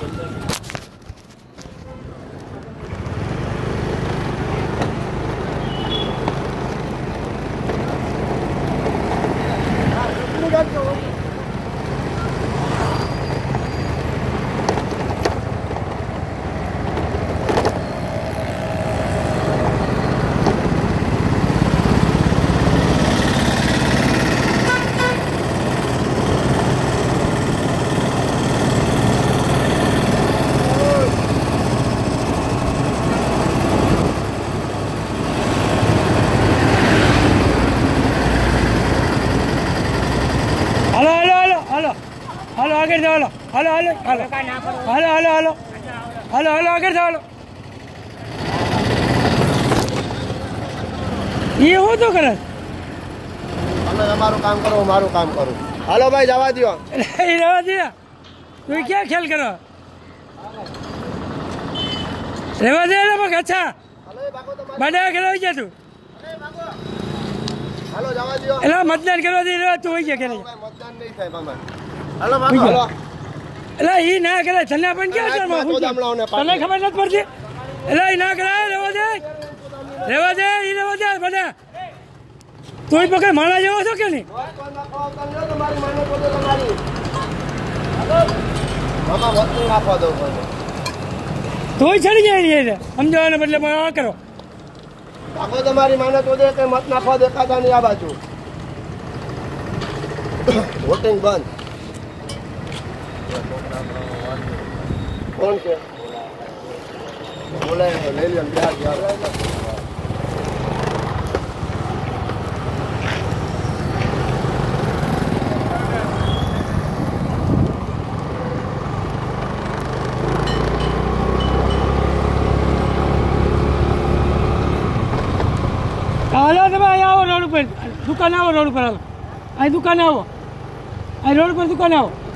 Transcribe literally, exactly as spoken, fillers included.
હાલો આગળ જાઓ, હાલો હાલો હાલો હાલો હાલો હાલો હાલો હાલો આગળ જાઓ. એ હું તો કરે તમે તમારું કામ કરો, મારું કામ કરું. હાલો ભાઈ જવા દો. એ રહેવા દે. તું ક્યાં ખેલ કરો? રહેવા દે ને બસ. અચ્છા બધા કરવા ગયા તું? હાલો જવા દો. એટલે મતદાન કરવા દે તું હોય ગયા કે નહીં? મતદાન નહીં થાય મામા. હાલો ભાગો હાલો. એટલે એ ના કરે તને પણ ક્યાં છે? તને ખબર નથી પડતી? એટલે એ ના કરાય. રહેવા દે, રહેવા દે, એ રહેવા દે બધા. તું પકડ માણા જેવો છો કે નહીં? તું ચડી જાય ને સમજાવવાને બદલે આ કરો. આખો તમારી માને તો દે કે મત નાખવા દેખાતા નહીં આ બાજુ. વોટિંગ બંધ. કોણ છે? બોલે લઈ લે યાર યાર. હાલો તમે અહીંયા આવો રોડ ઉપર. દુકાન આવો રોડ ઉપર. આવો અહીં દુકાન આવો. અહીં રોડ પર દુકાન આવો.